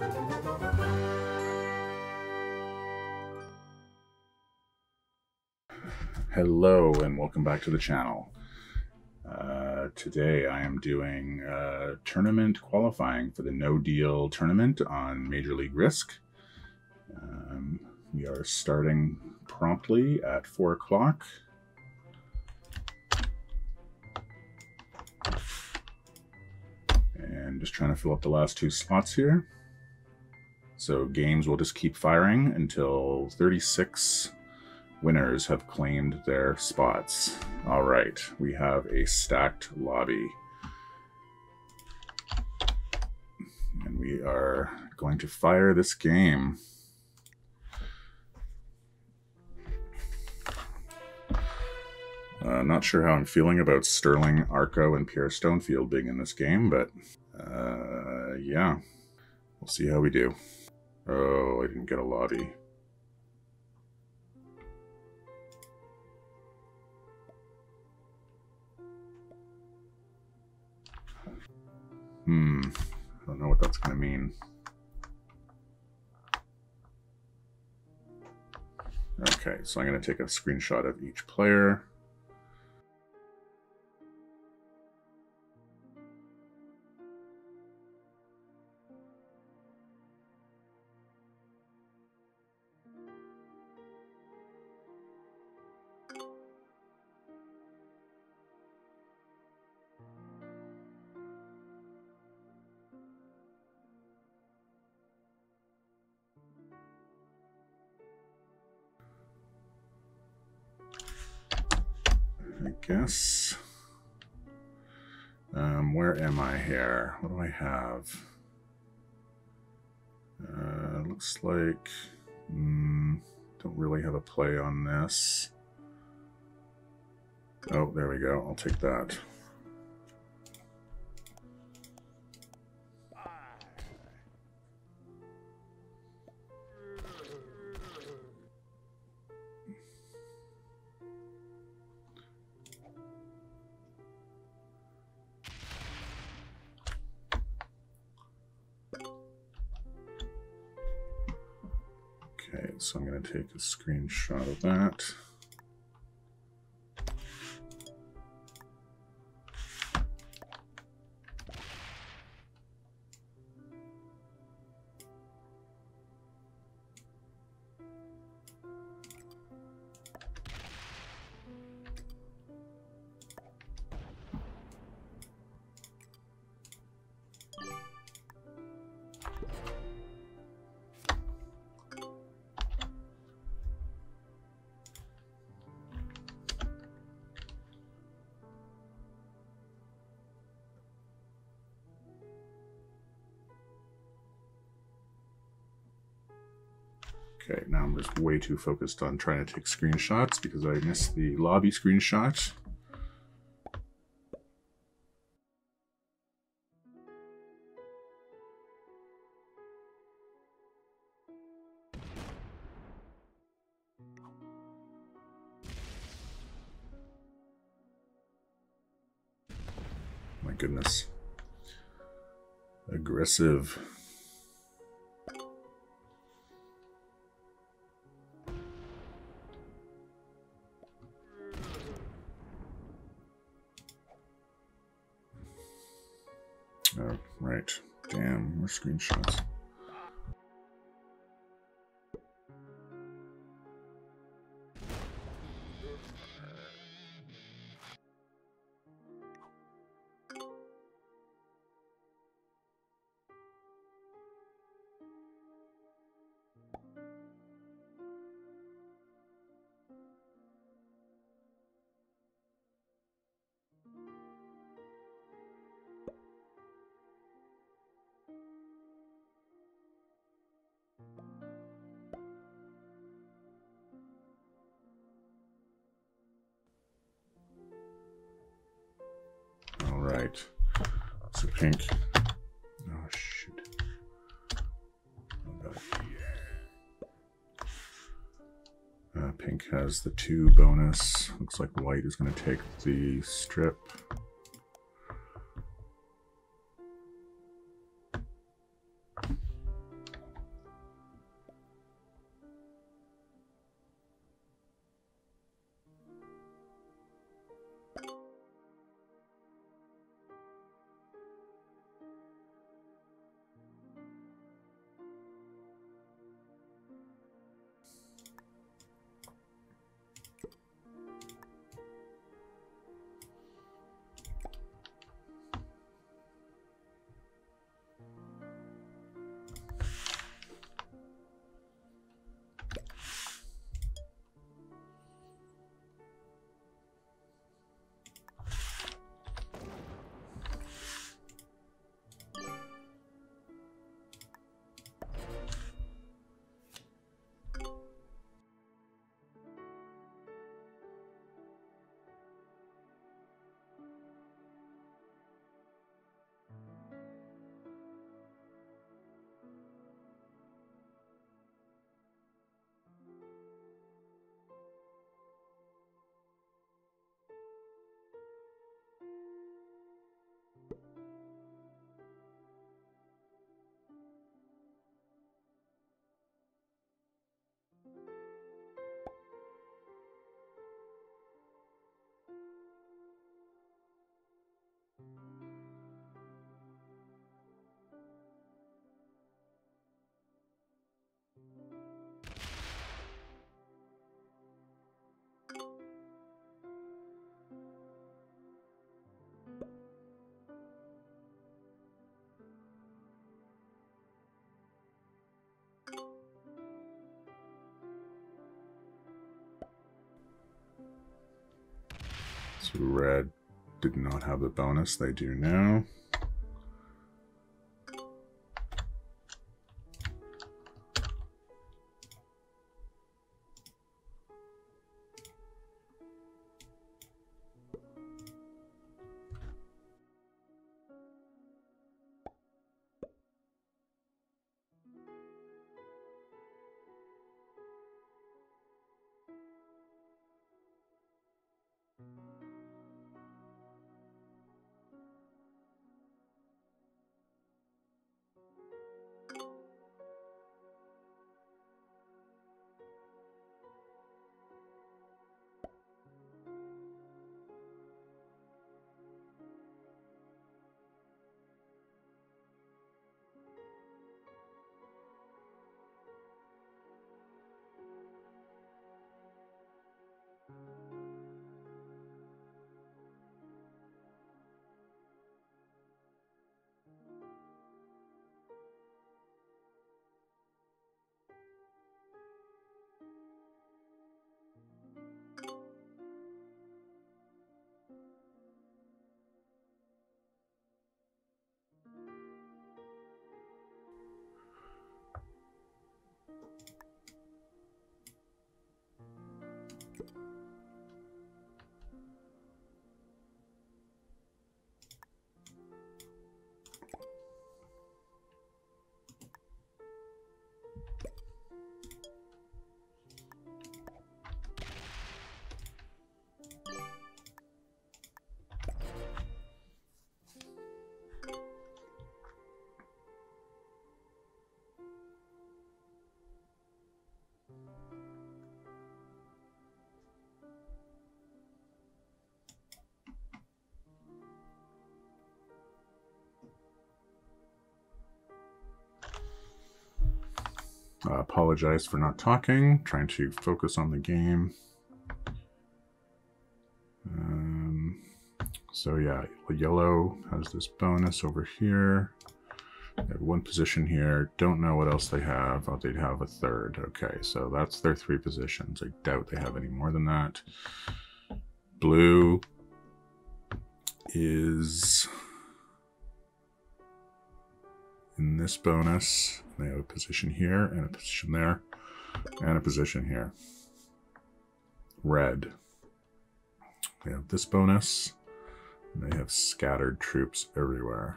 Hello and welcome back to the channel. Today I am doing tournament qualifying for the No Deal tournament on Major League Risk. We are starting promptly at 4 o'clock. And just trying to fill up the last 2 slots here. So games will just keep firing until 36 winners have claimed their spots. All right, we have a stacked lobby. And we are going to fire this game. Not sure how I'm feeling about Sterling, Arco, and Pierre Stonefield being in this game, but yeah, we'll see how we do. Oh, I didn't get a lobby. I don't know what that's going to mean. Okay, so I'm going to take a screenshot of each player. I guess. Where am I here? What do I have? Looks like don't really have a play on this. Oh, there we go. I'll take that. Okay, so I'm going to take a screenshot of that. Okay, now I'm just way too focused on trying to take screenshots because I missed the lobby screenshot. My goodness. Aggressive. Oh, right. Damn, more screenshots. Right. So pink. Oh shoot. Pink has the 2 bonus. Looks like white is going to take the strip. So red did not have the bonus, they do now. I apologize for not talking, trying to focus on the game. So yeah, yellow has this bonus over here. They have one position here. Don't know what else they have. Oh, they'd have a third. Okay, so that's their 3 positions. I doubt they have any more than that. Blue is in this bonus. They have a position here and a position there and a position here. Red, they have this bonus. And they have scattered troops everywhere.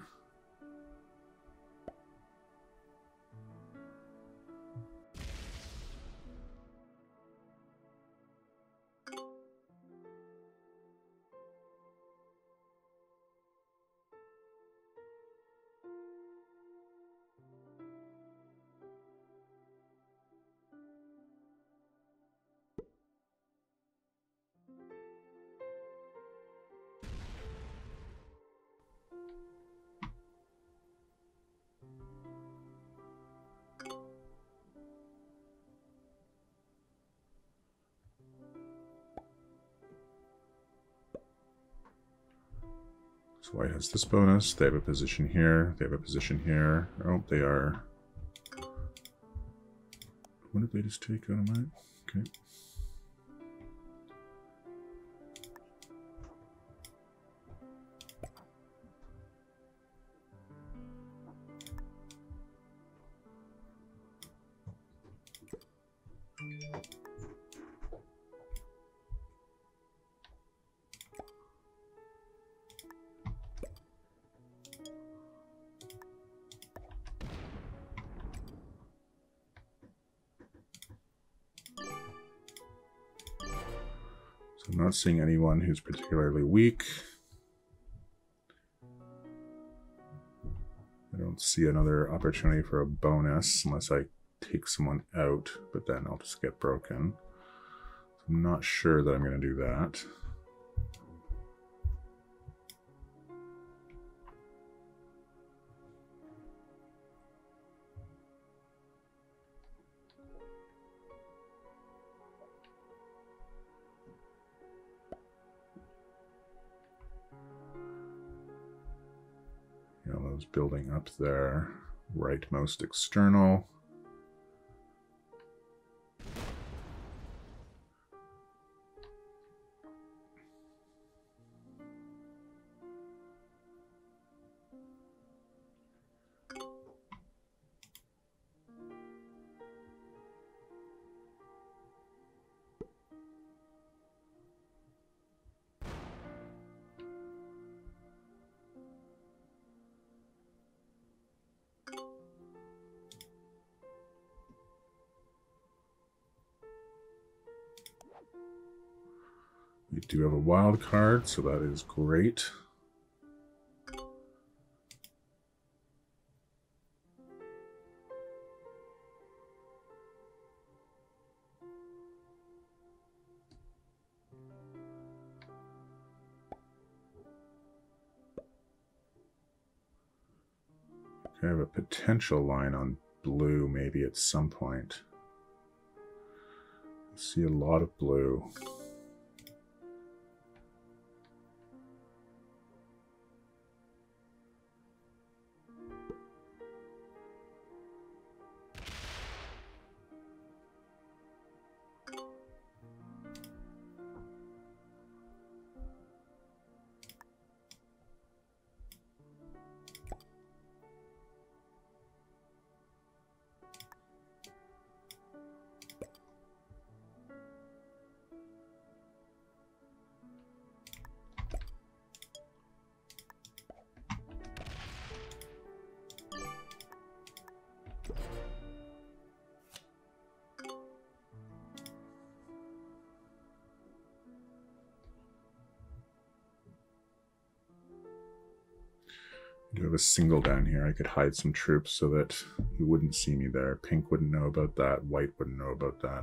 So white has this bonus. They have a position here. They have a position here. Oh, they are... What did they just take out of mine? Okay. I'm not seeing anyone who's particularly weak. I don't see another opportunity for a bonus unless I take someone out, but then I'll just get broken. So I'm not sure that I'm going to do that. Yellow's building up there, rightmost external. We do have a wild card, so that is great. I have a potential line on blue maybe at some point. I see a lot of blue. I do have a single down here. I could hide some troops so that you wouldn't see me there. Pink wouldn't know about that. White wouldn't know about that.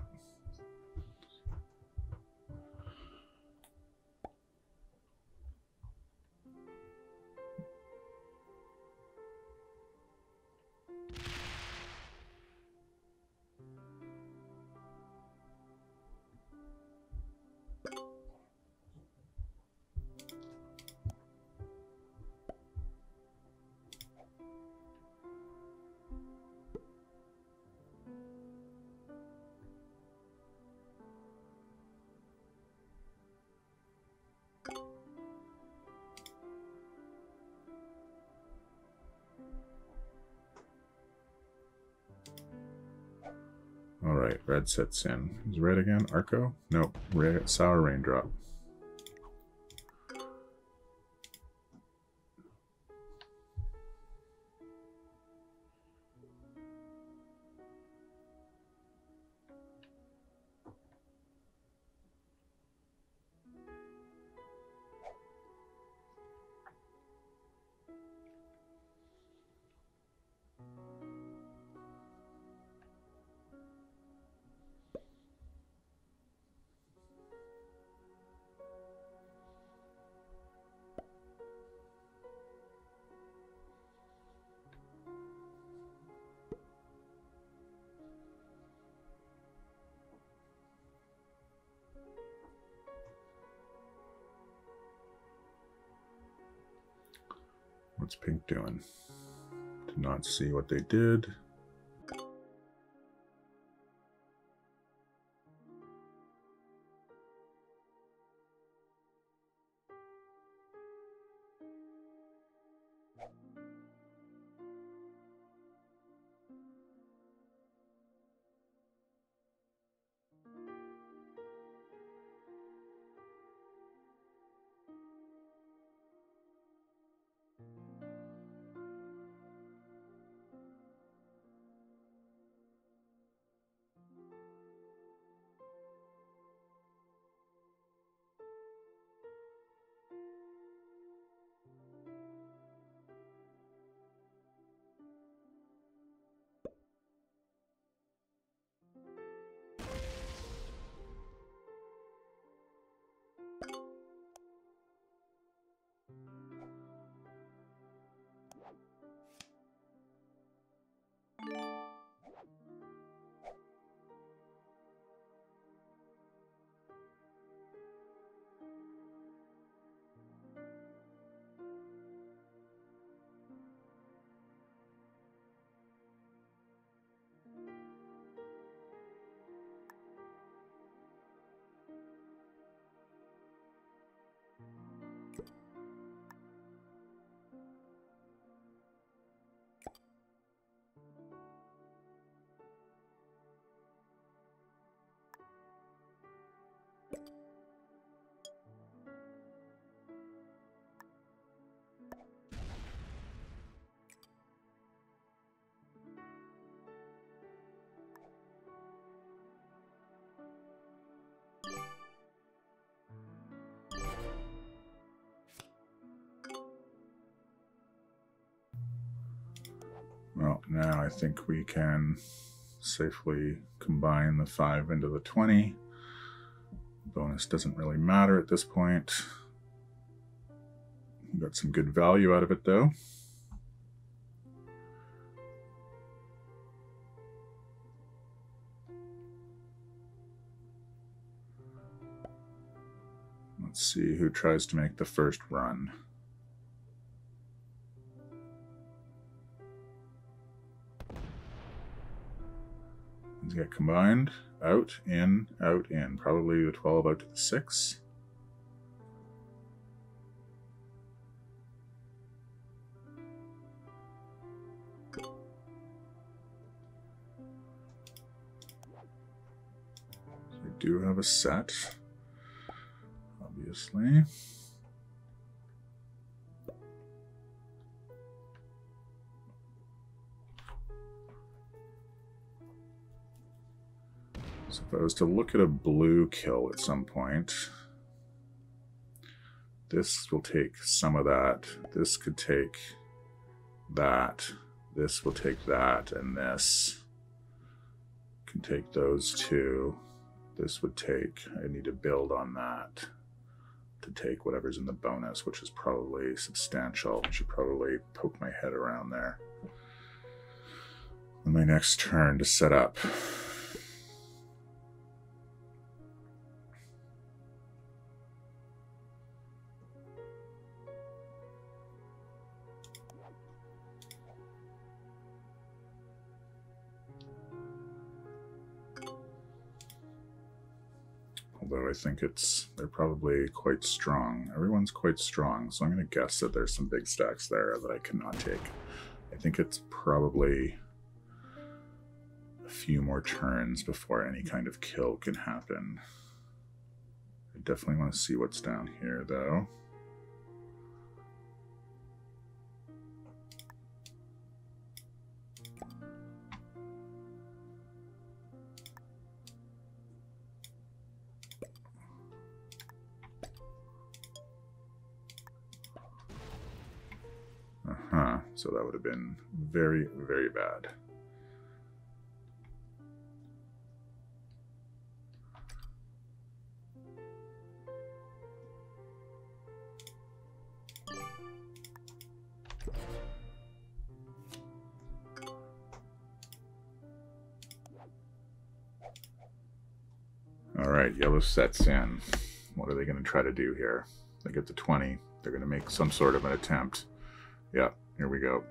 All right, red sets in. Is red again? Arco? Nope. Red, sour raindrop. What's pink doing? Did not see what they did. now I think we can safely combine the 5 into the 20. Bonus doesn't really matter at this point. We got some good value out of it though. Let's see who tries to make the first run. These get combined. Out, in, out, in. Probably the 12 out to the 6. So we do have a set, obviously. So if I was to look at a blue kill at some point, this will take some of that. This could take that. This will take that, and this can take those two. This would take, I need to build on that to take whatever's in the bonus, which is probably substantial. I should probably poke my head around there on my next turn to set up. Although I think they're probably quite strong. Everyone's quite strong, so I'm going to guess that there's some big stacks there that I cannot take. I think it's probably a few more turns before any kind of kill can happen. I definitely want to see what's down here, though. So that would have been very, very bad. All right, yellow sets in. What are they going to try to do here? They get to 20. They're going to make some sort of an attempt. Yeah. Here we go.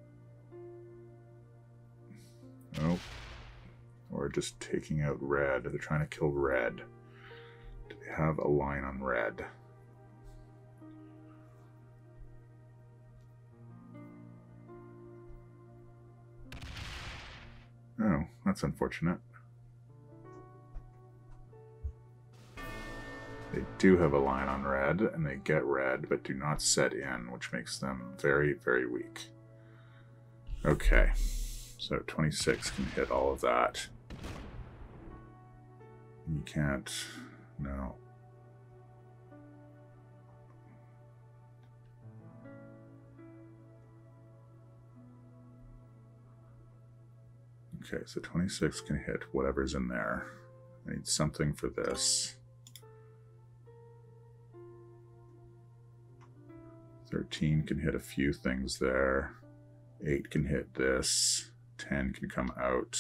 Oh. Or just taking out red. They're trying to kill red. Do they have a line on red? Oh, that's unfortunate. They do have a line on red, and they get red, but do not set in, which makes them very, very weak. Okay, so 26 can hit all of that. You can't, no. Okay, so 26 can hit whatever's in there. I need something for this. 13 can hit a few things there. 8 can hit this. 10 can come out.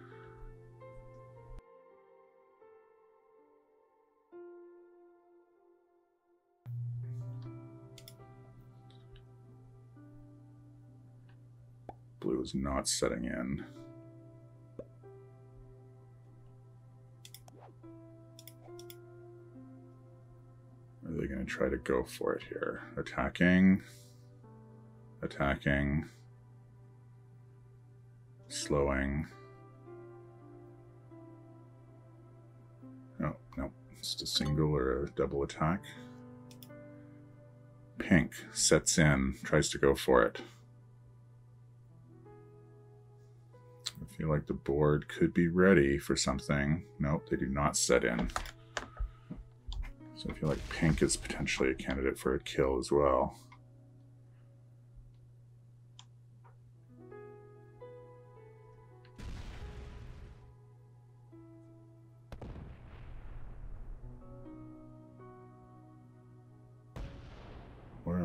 Blue is not setting in. Are they going to try to go for it here? Attacking. Attacking. Slowing. Oh, no. It's just a single or a double attack. Pink sets in, tries to go for it. I feel like the board could be ready for something. Nope, they do not set in. So I feel like pink is potentially a candidate for a kill as well.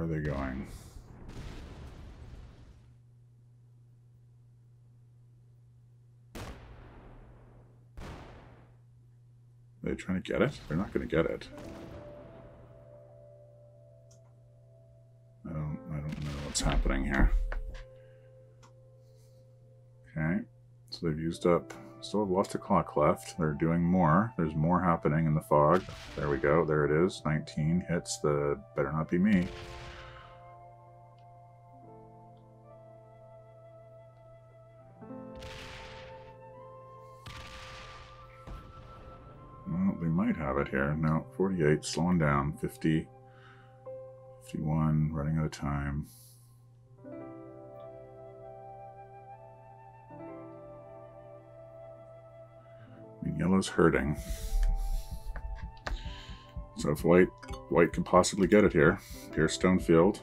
Where are they going? Are they trying to get it? They're not going to get it. I don't know what's happening here. Okay, so they've used up. Still have lots of clock left. They're doing more. There's more happening in the fog. There we go. There it is. 19 hits the. Better not be me. Well, they might have it here. No, 48, slowing down. 50, 51, running out of time. I mean, yellow's hurting. So if white could possibly get it here. Pierce Stone Field.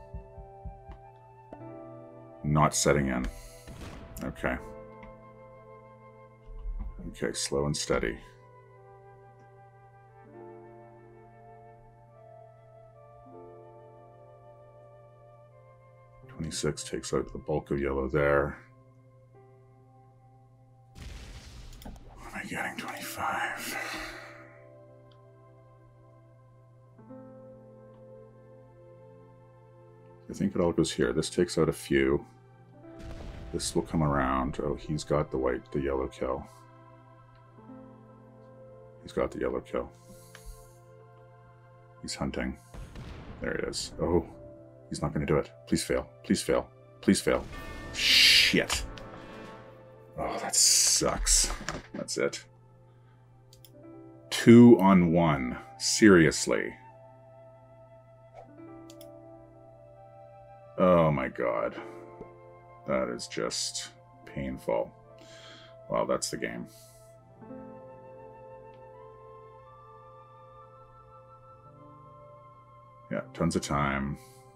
Not setting in. Okay. Okay, slow and steady. Six takes out the bulk of yellow there. What am I getting? 25. I think it all goes here. This takes out a few. This will come around. Oh, he's got the yellow kill. He's got the yellow kill. He's hunting. There it is. Oh. He's not going to do it. Please fail. Please fail. Please fail. Shit. Oh, that sucks. That's it. 2 on 1. Seriously. Oh my god. That is just painful. Well, that's the game. Yeah, tons of time.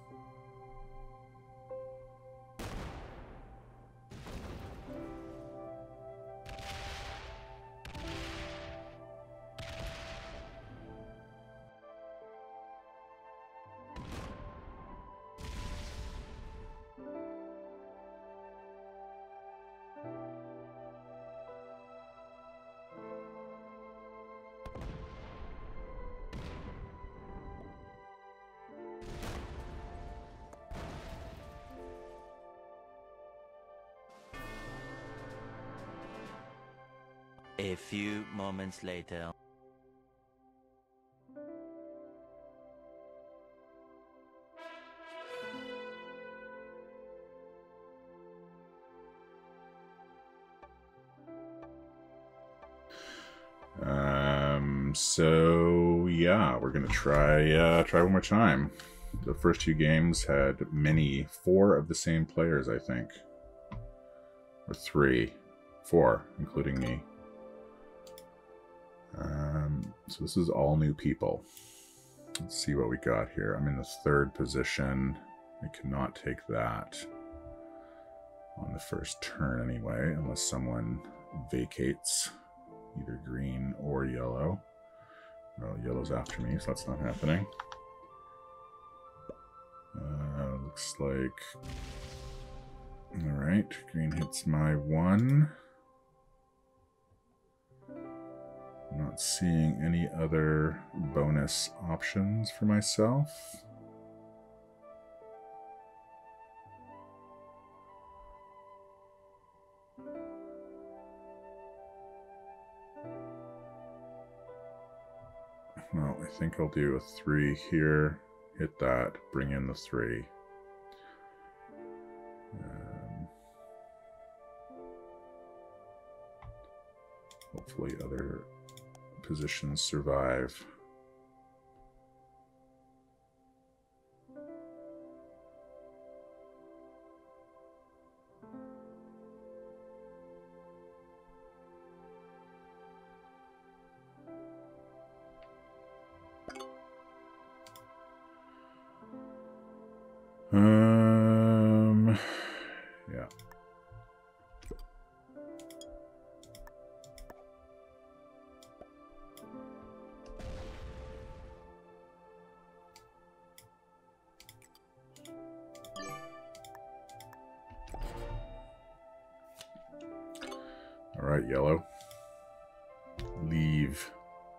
A few moments later. So yeah, we're gonna try one more time. The first 2 games had 4 of the same players, I think, or 4, including me. So this is all new people. Let's see what we got here. I'm in the 3rd position. I cannot take that on the first turn anyway, unless someone vacates either green or yellow. Well, yellow's after me, so that's not happening. Looks like... Alright, green hits my 1. Not seeing any other bonus options for myself. Well, I think I'll do a 3 here, hit that, bring in the 3. Hopefully other positions survive. Yeah. All right, yellow. Leave.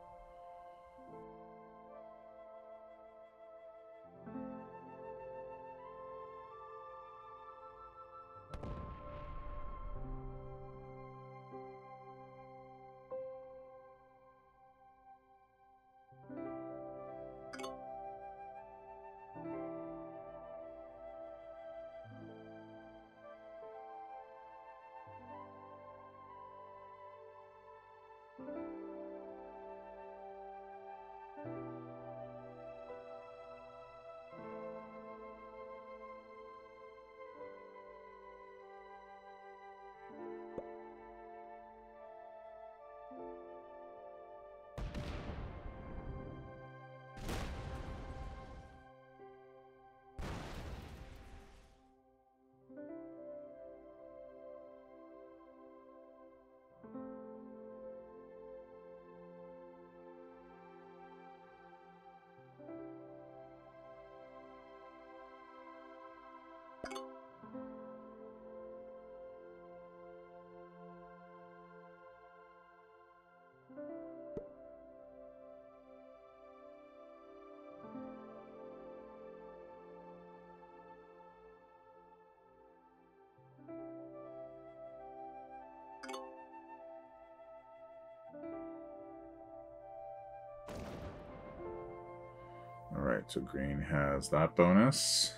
All right, so green has that bonus.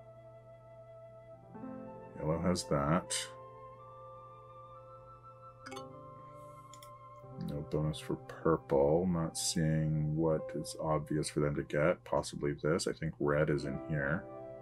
Yellow has that. No bonus for purple. Not seeing what is obvious for them to get. Possibly this. I think red is in here.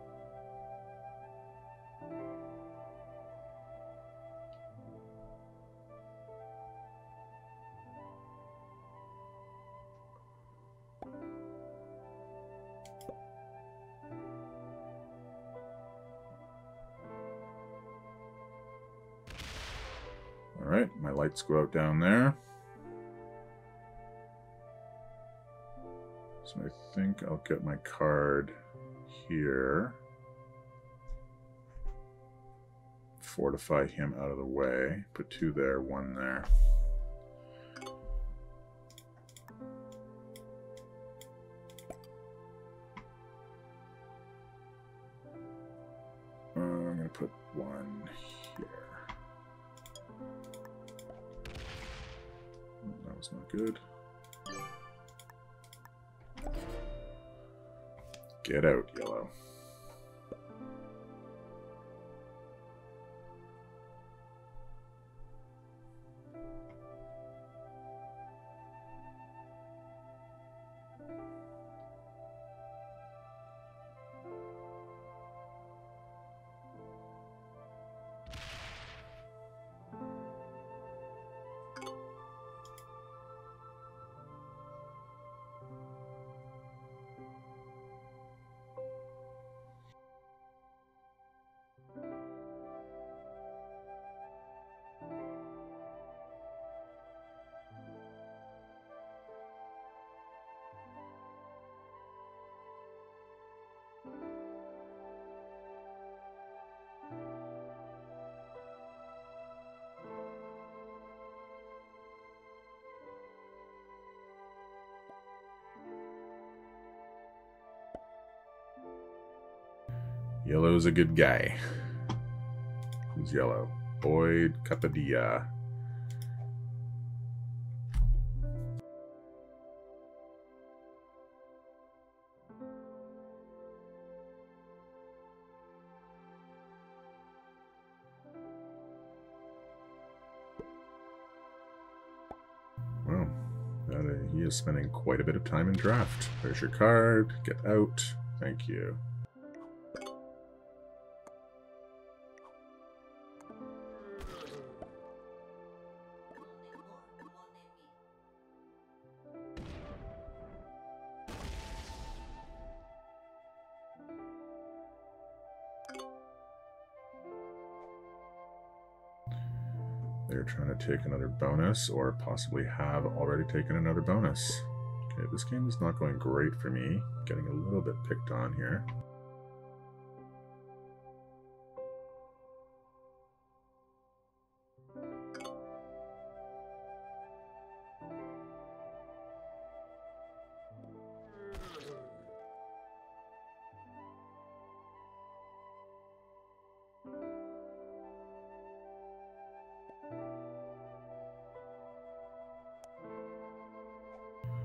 All right, my lights go out down there. So I think I'll get my card here. Fortify him out of the way. Put 2 there, 1 there. I'm going to put 1 here. That was not good. Get out, yellow. Yellow's a good guy. Who's yellow? Boyd Capadilla. Well, he is spending quite a bit of time in draft. There's your card. Get out. Thank you. They're trying to take another bonus, or possibly have already taken another bonus. Okay, this game is not going great for me. Getting a little bit picked on here.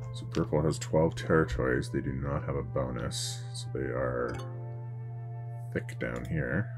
So purple has 12 territories. They do not have a bonus, so they are thick down here.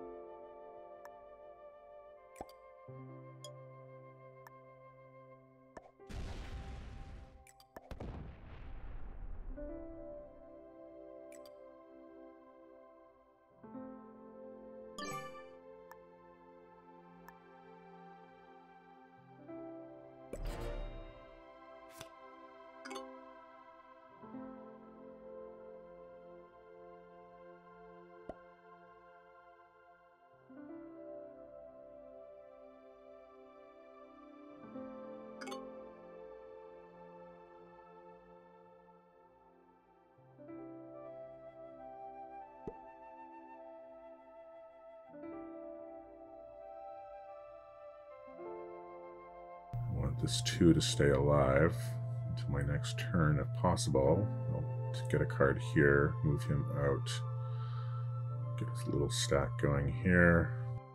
This 2 to stay alive until my next turn if possible. I'll get a card here, move him out, get his little stack going here.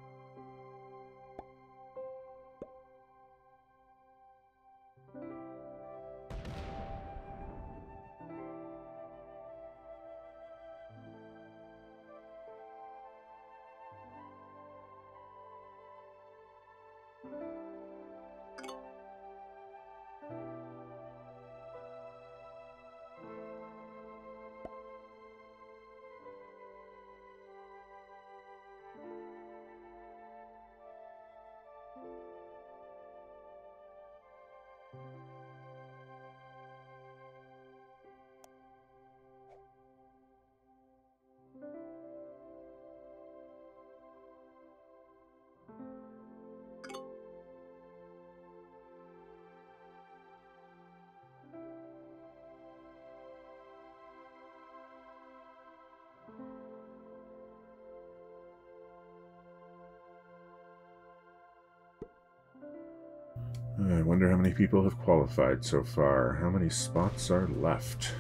I wonder how many people have qualified so far. How many spots are left?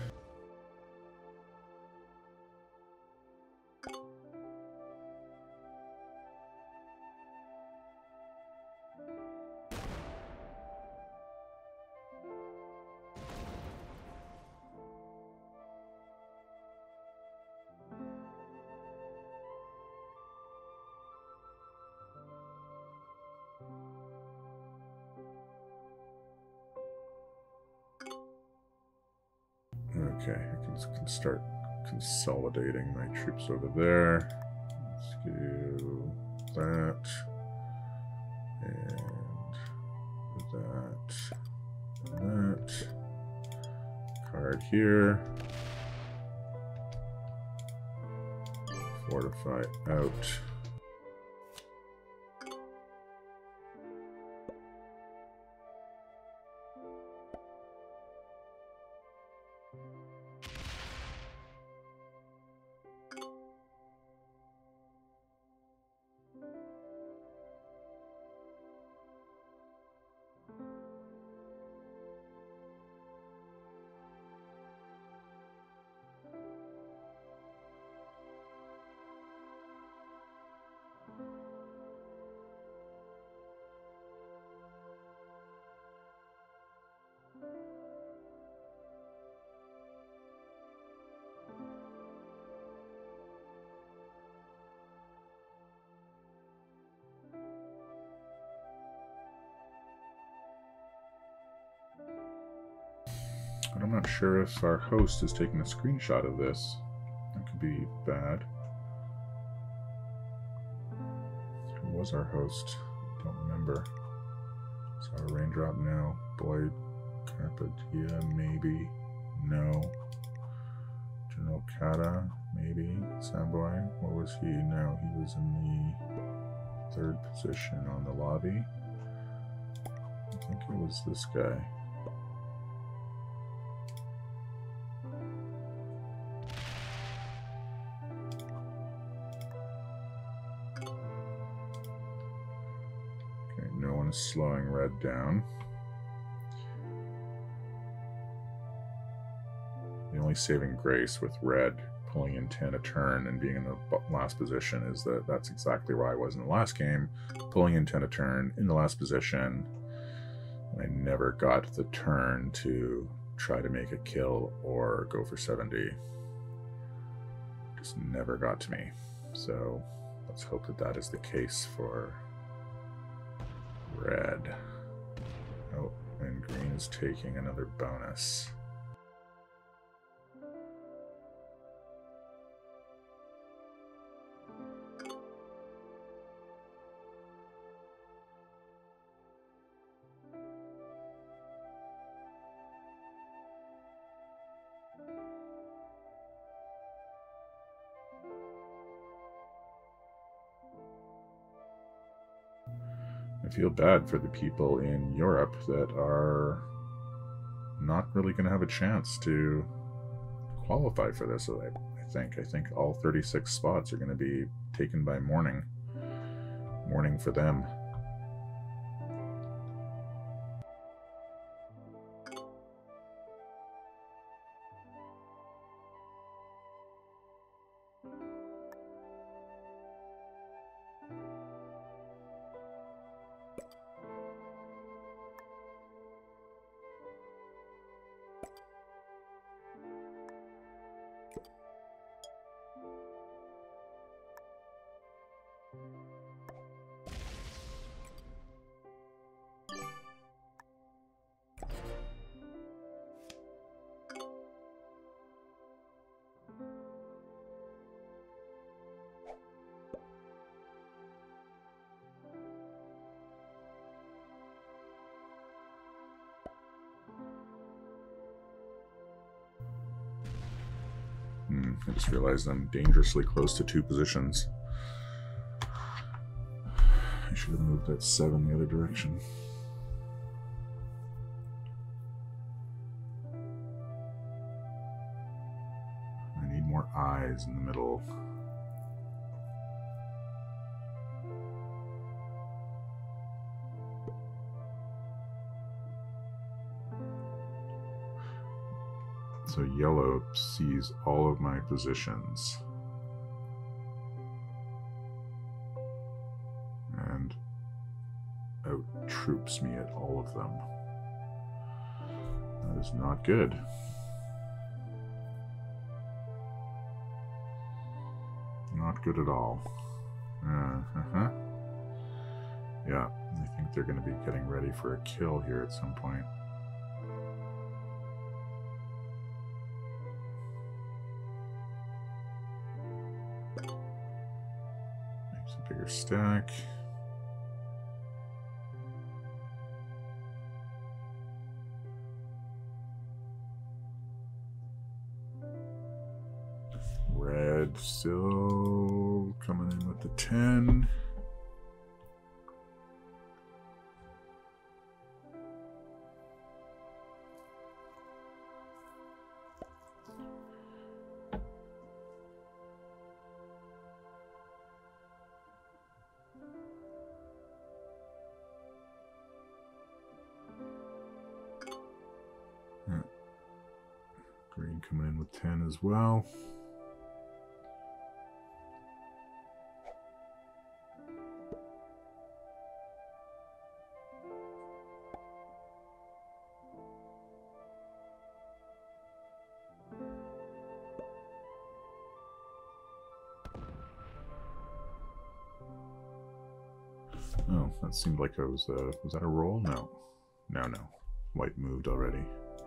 Okay, I can start consolidating my troops over there. Let's do that, and that, and that. Card here. Fortify out. But I'm not sure if our host is taking a screenshot of this. That could be bad. Who was our host? I don't remember. Saw a raindrop now. Boyd Carpadia, maybe. No. General Kata, maybe. Samboy, what was he? No, he was in the 3rd position on the lobby. I think it was this guy. Okay, no one is slowing red down. The only saving grace with red pulling in 10 a turn and being in the last position is that that's exactly where I was in the last game, pulling in 10 a turn in the last position. I never got the turn to try to make a kill or go for 70. Just never got to me. So let's hope that that is the case for red. Oh, and green is taking another bonus. I feel bad for the people in Europe that are not really going to have a chance to qualify for this. I think all 36 spots are going to be taken by morning. Morning for them. I just realized I'm dangerously close to 2 positions. I should have moved that 7 the other direction. I need more eyes in the middle. So yellow sees all of my positions and out-troops me at all of them. That is not good. Not good at all. Yeah, I think they're going to be getting ready for a kill here at some point. Bigger stack. Red still coming in with the 10. Green coming in with 10 as well. Oh, that seemed like it was that a roll? No. No. White moved already.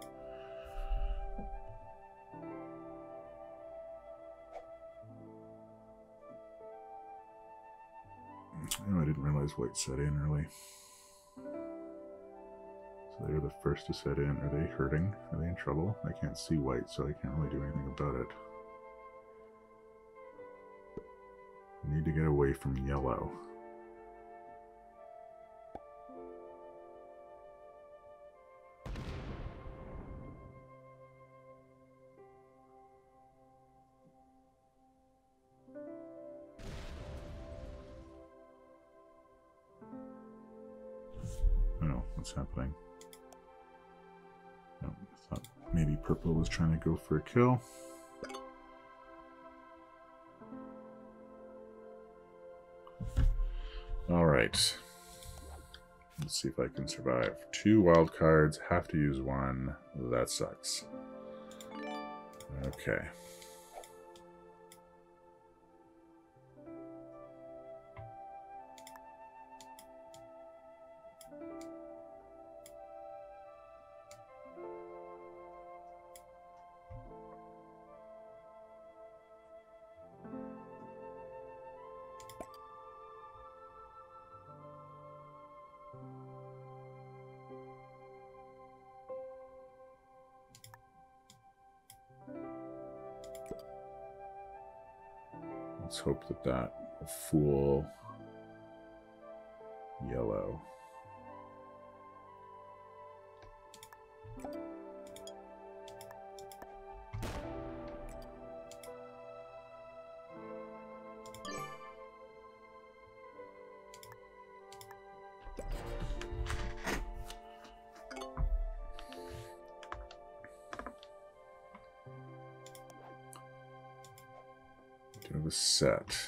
Oh, I didn't realize white set in early. So they're the first to set in. Are they hurting? Are they in trouble? I can't see white, so I can't really do anything about it. I need to get away from yellow. Oh, what's happening? Oh, I thought maybe purple was trying to go for a kill. All right. Let's see if I can survive. 2 wild cards, have to use 1. That sucks. Okay. Let's hope that that will fool yellow. Do a set.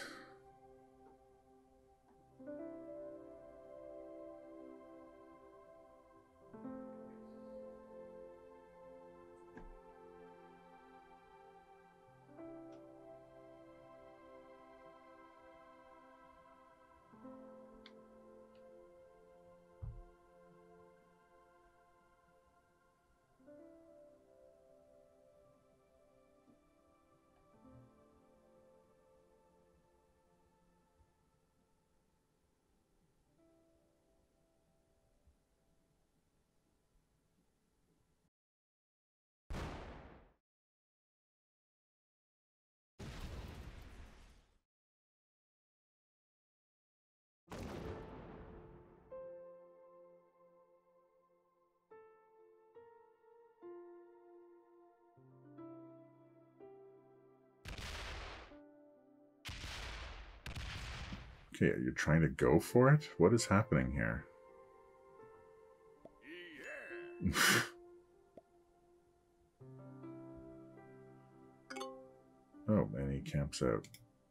Okay, you're trying to go for it? What is happening here? Oh, and he camps out.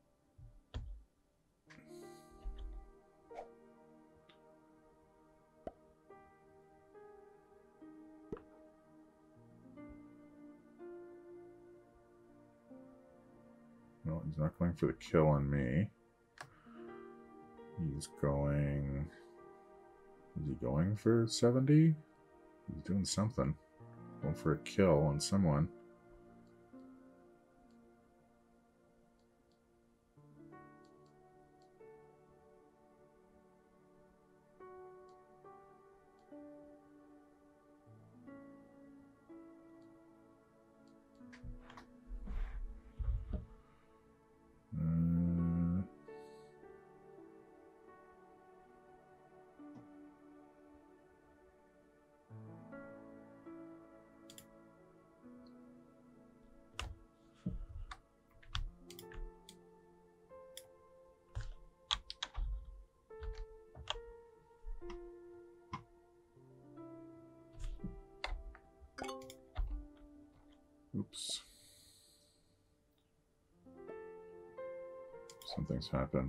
No, he's not going for the kill on me. He's going... Is he going for 70? He's doing something. Going for a kill on someone. Oops. Something's happened.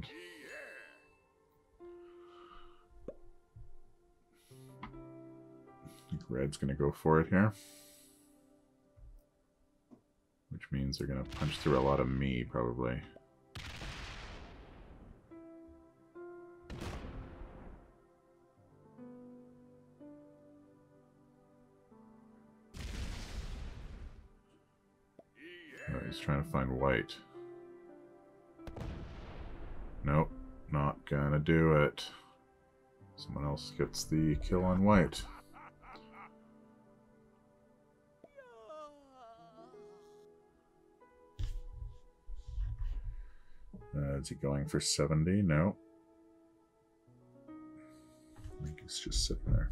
I think red's going to go for it here. Which means they're going to punch through a lot of me, probably. Oh, he's trying to find white. Nope, not gonna do it. Someone else gets the kill on white. Is he going for 70? No. I think he's just sitting there.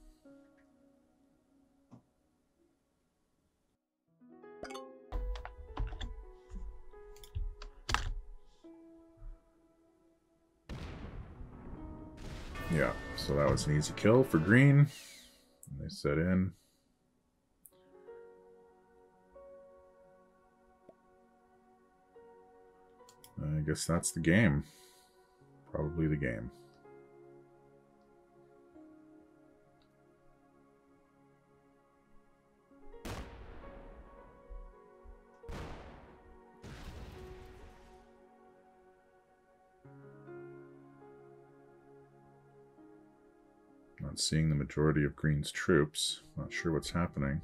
Yeah, so that was an easy kill for green. And they set in. I guess that's the game. Probably the game. seeing the majority of green's troops. Not sure what's happening.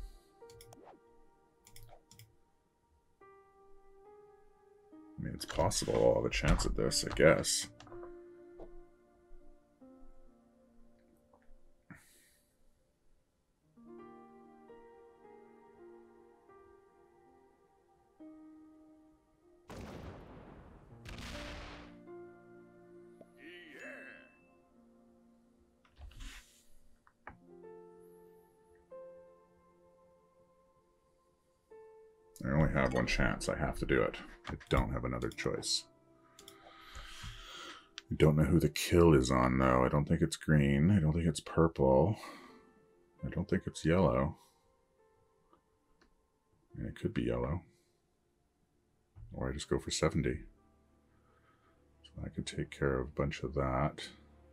I mean, it's possible I'll have a chance at this, I guess. I only have one chance. I have to do it. I don't have another choice. I don't know who the kill is on, though. I don't think it's green. I don't think it's purple. I don't think it's yellow. And it could be yellow. Or I just go for 70. So I could take care of a bunch of that.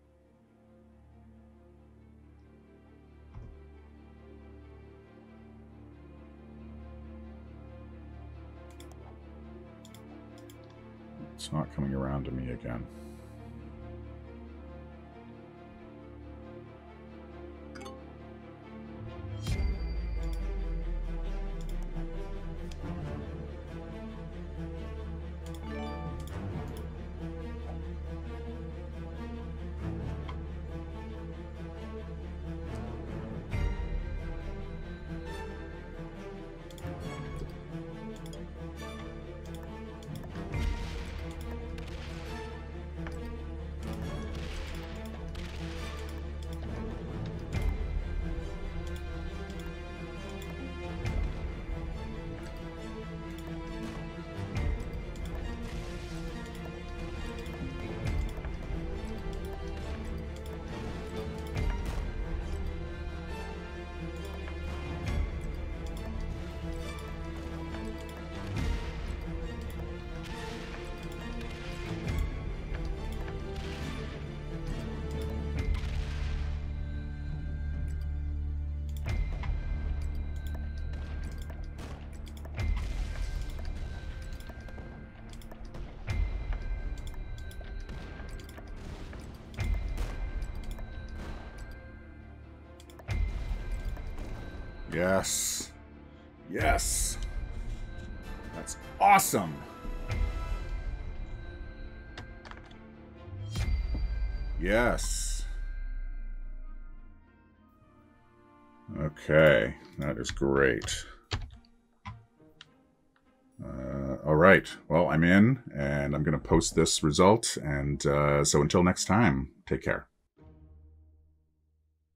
It's not coming around to me again. Yes. Yes. That's awesome. Yes. Okay, that is great. All right, well, I'm in, and I'm going to post this result, and so until next time, take care.